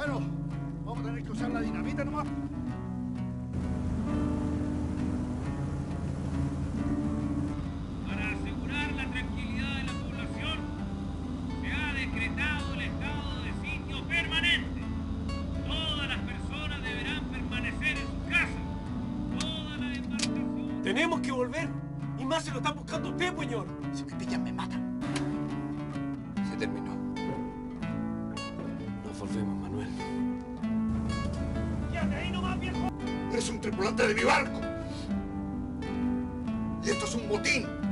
Bueno, vamos a tener que usar la dinamita nomás. Para asegurar la tranquilidad de la población, se ha decretado el estado de sitio permanente. Todas las personas deberán permanecer en sus casas. Todas las embarcaciones... ¡Tenemos que volver! Y más se lo está buscando usted, señor. Si me pillan, me matan. Se terminó. Nos volvemos, Manuel. ¡Quédate ahí nomás, viejo! Eres un tripulante de mi barco. Y esto es un botín.